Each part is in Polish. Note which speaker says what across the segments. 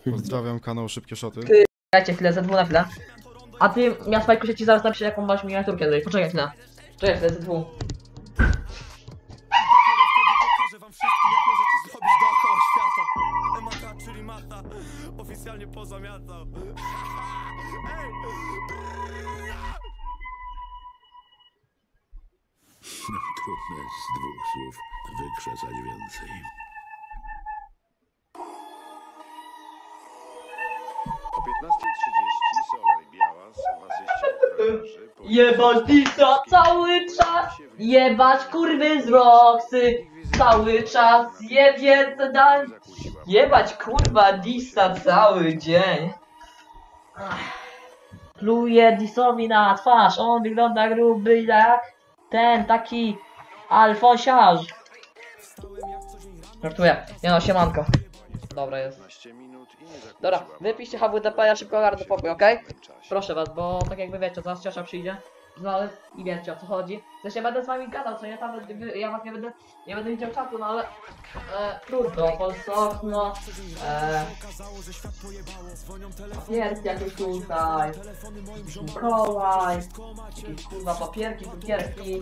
Speaker 1: Pozdrawiam kanał Szybkie Szoty.
Speaker 2: Dajcie chwilę, ZW na chwilę. A ty, ja Spajku się ci zaraz napiszę, jaką masz miniaturkę tutaj. Poczekaj chwilę. Czekaj chwilę, ZW.
Speaker 3: Pokażę wam wszystkim, jak możecie zrobić dookoła świata. Emaka, czyli mata, oficjalnie pozamiatał.
Speaker 4: Trudno jest z dwóch słów wykrzesać więcej.
Speaker 5: O 15:30 Solar i Białas w asyście ochroniarzy
Speaker 2: Jebać Disa cały czas! Jebać kurwy z Roxy! Cały czas jebie co daj! Jebać kurwa Disa cały dzień! Ach. Pluje Disowi na twarz, on wygląda gruby jak ten taki alfosiarz. Żartuję, nie no, siemanko. Dobra jest.
Speaker 5: 15 minut i nie zakłóciła
Speaker 2: Dobra, wypiszcie HWDP, ja szybko ogarnę pokój, okej? Proszę was, bo tak jakby wiecie, zaraz ciosza przyjdzie. No i wiecie o co chodzi. Zresztą ja będę z wami gadał, co nie tam, ja was nie będę widział czatu, no ale trudno, Polsok, no papierki jakieś tutaj, Mikołaj, jakieś kurwa papierki, cukierki,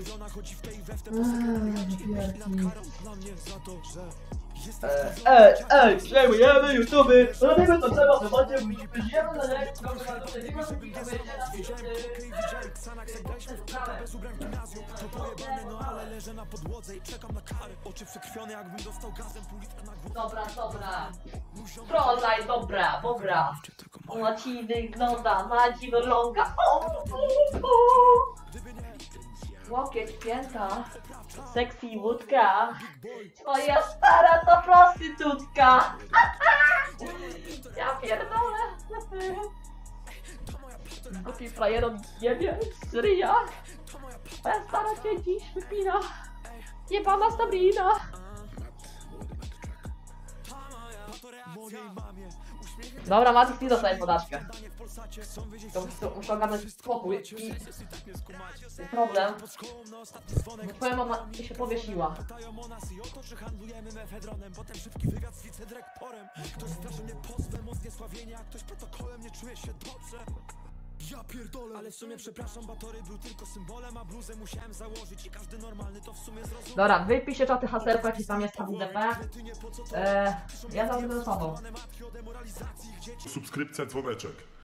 Speaker 2: przejmujemy YouTube, robimy to trzeba, zobaczcie, żyjemy na lekko, Dobra. Prolaj, dobra. Ona ci wygląda, na dziwo ląga. Łokieć pięta, sexy wódka. Twoja stara to prostytutka. Ja pierdolę. Głupi frajerom jebie z ryja. Twoja stara cię dziś wypina. Jebana Sabrina. Dobra, Matis, nie dostaję podaczkę. To muszę ogarnąć spokój i... problem, bo twoja mama się powiesiła.
Speaker 3: Ja pierdolę, ale w sumie przepraszam, batory był tylko symbolem, a bluzę musiałem założyć i każdy normalny to w sumie zrozumie.
Speaker 2: Dobra, wypiszcie czaty hasełko, jaki tam jest HWDP. Ja zaraz będę sobą.
Speaker 6: Subskrypcja, dzwoneczek.